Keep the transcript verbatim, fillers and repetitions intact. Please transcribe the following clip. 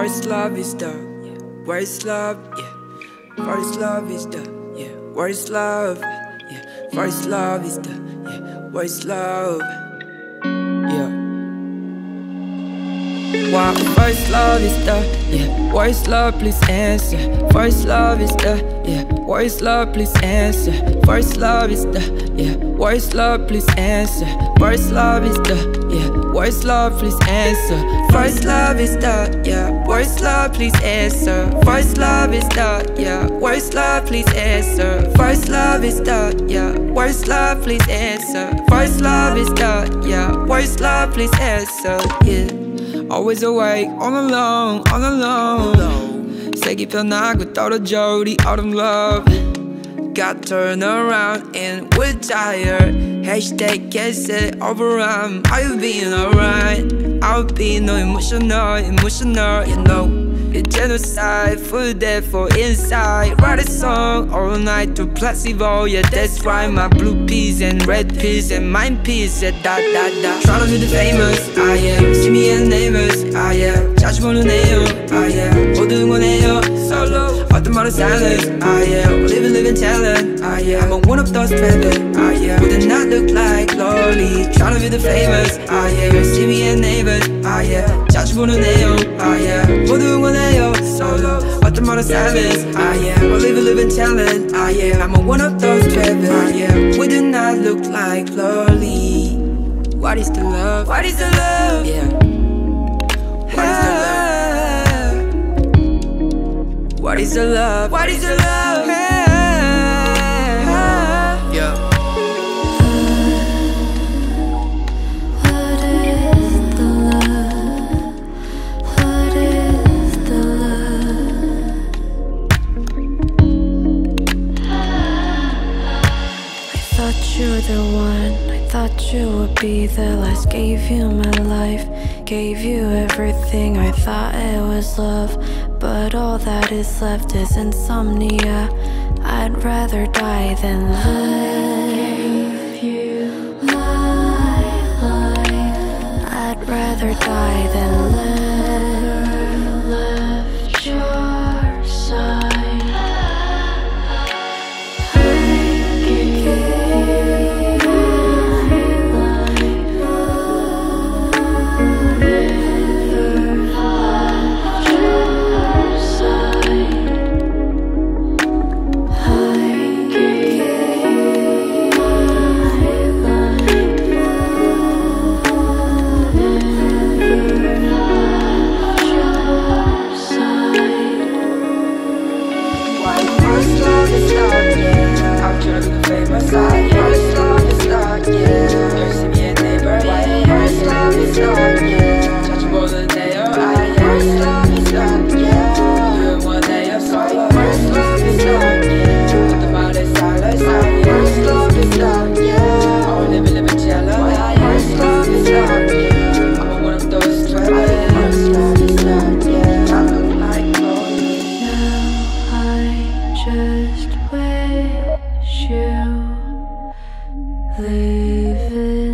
First love is the, yeah. Worst love, yeah. First love is the, yeah. Worst love, yeah. First love is the, yeah. Worst love, yeah. Why first love is the, yeah. Worst love, please answer. First love is the, yeah. Worst love, please answer. First love is the, yeah. Worst love, please answer. First love is the, yeah. Worst love, please answer. First love is the, yeah. Worst love, please answer. First love is the, yeah. Worst love, please answer. First love is the, yeah. Worst love, please answer. First love is the, yeah. Worst love, please answer, yeah. Always awake, all alone, all alone. 색이 변하고 떨어져 우리 autumn love. Got turned around and we're tired. Hashtag guess it over, I'm I've been alright. I've been no emotional, emotional, you know. It's genocide, full death for inside. Write a song all night to placebo. Yeah, that's right, my blue peas and red peas and mine peas. Yeah, da da da. Tryna be the famous, I am. See me and neighbors, I am. 자주 보는 애요, I am. 모두 응원해요, solo. 어떤 말은 silence, I am. Living, living talent, I am. I'm one of those trappers, I am. Would not look like lonely. Tryna be the famous, I am. See me and neighbors, I am. 자주 보는 애요, I am. 모두 응원해요. Solo, 어떤 말은 silence, I am. A living, living talent, I am. I'm one of those trappers, I am. We do not look like lonely. What is the love? What is the love? Yeah. What is the love? What is the love? What is the love? Yeah. You were the one, I thought you would be the last. Gave you my life, gave you everything. I thought it was love, but all that is left is insomnia. I'd rather die than live. I gave you my life. I'd rather die than live. Left your side. Just wish you live it.